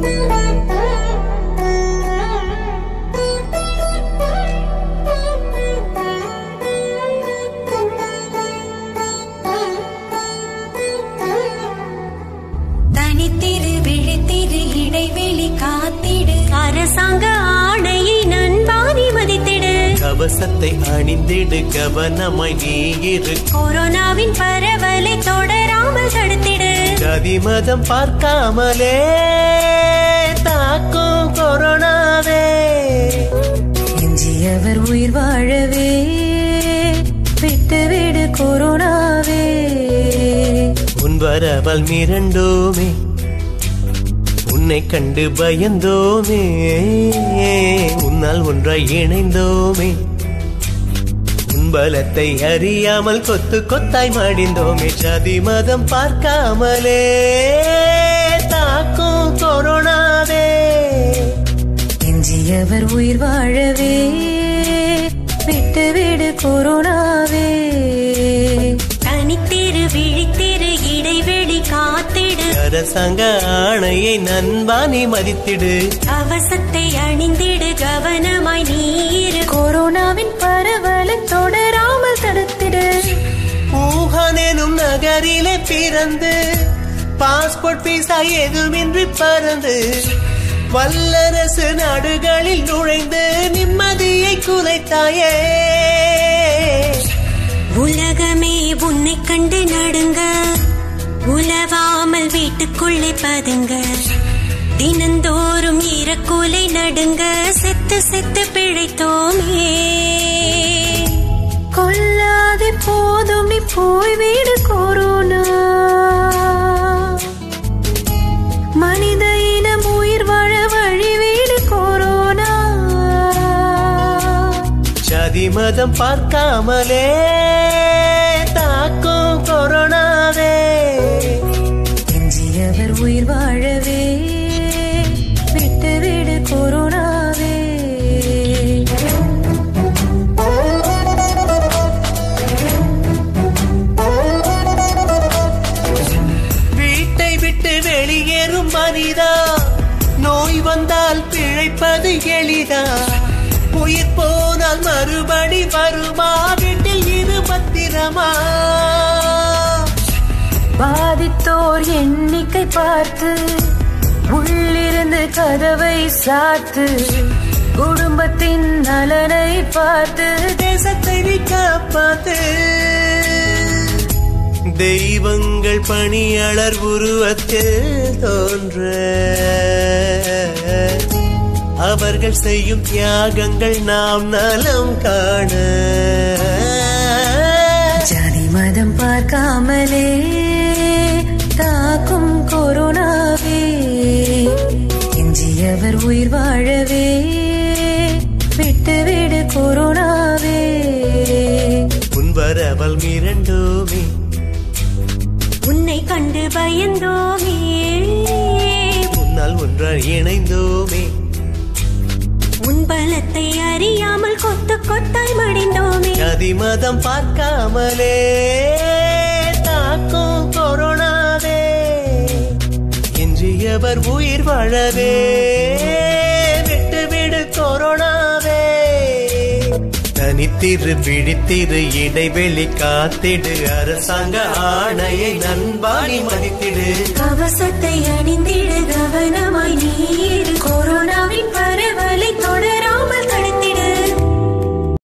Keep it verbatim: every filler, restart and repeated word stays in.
கவசத்தை அணிந்திடு கவனமாய் நீ இரு கொரோனாவின் பரவலை தொடராமல் தடுத்திடு ஜாதி மதம் பார்க்காமலே தாக்கும் கொரோனாவே எஞ்சியவர் உயிர் வாழவே விட்டுவிடு கொரோனாவே உன் வரவல் மிரண்டோமே உன்னை கண்டு பயந்தோமே உன்னால் ஒன்றாய் இணைந்தோமே உன் பலத்தை அறியாமல் கொத்து கொத்தாய் மடிந்தோமே ஜாதி மதம் பார்க்காமலே தாக்கும் கொரோனாவே எஞ்சியவர் உயிர் வாழவே விட்டுவிடு கொரோனாவே தனித்திரு விழித்திரு இடைவெளி காத்திடு அரசாங்க ஆணையை நண்பானி மதித்திடு கவசத்தை அணிந்திடு கவனமாய் நீரு கொரோனாவின் பரவலை தொடராமல் தடுத்திடு ஊஹான் எனும் நகரிலே பிறந்து பாஸ்போர்ட் விசா எதுவுமின்றி பறந்து வல்லரசு நாடுகளில் நுழைந்து நிம்மதியை குலைத்தாயே உலகமே உன்னை கண்டு நடுங்க உலவாமல் வீட்டுக்குள்ளே பதுங்க தினந்தோறும் ஈரக்கூலை நடுங்க செத்து செத்து பிழைத்தோமே கொல்லாதே போதும் போய்விடு கொரோனா மனித இனம் உயிர் வாழ வழிவீடு கொரோனா ஜாதி மதம் பார்க்காமலே தாக்கும் கொரோனாவே எஞ்சியவர் உயிர் வாழவே விட்டுவிடு கொரோனாவே வீட்டை விட்டு வெளியேறும் மனிதா நோய் வந்தால் பிழைப்பது எளிதா உயிர் போனால் மறுபடி வருமா வீட்டில் இரு பத்திரமா பாதித்தோர் எண்ணிக்கை பார்த்து உள்ளிருந்து கதவை சாத்து குடும்பத்தின் நலனை பார்த்து தேசத்தை நீ காப்பாத்து தெய்வங்கள் பணியாளர் உருவத்தில் தோன்ற அவர்கள் செய்யும் தியாகங்கள் நாம் நலம் காண ஜாதி மதம் பார்க்காமலே தாக்கும் கொரோனாவே எஞ்சியவர் உயிர் வாழவே விட்டுவிடு கொரோனாவே உன் வரவல் மிரண்டோமே உன்னை கண்டு பயந்தோமே உன்னால் ஒன்றாய் இணைந்தோமே உன் பலத்தை அறியாமல் கொத்து கொத்தாய் மடிந்தோமே ஜாதி மதம் பார்க்காமலே தாக்கும் கொரோனாவே எஞ்சியவர் உயிர் வாழவே விட்டுவிடு கொரோனாவே தனித்திரு விழித்திரு இடைவெளி காத்திடு அரசாங்க ஆணையை நண்பானி மதித்திடு கவசத்தை அணிந்திடு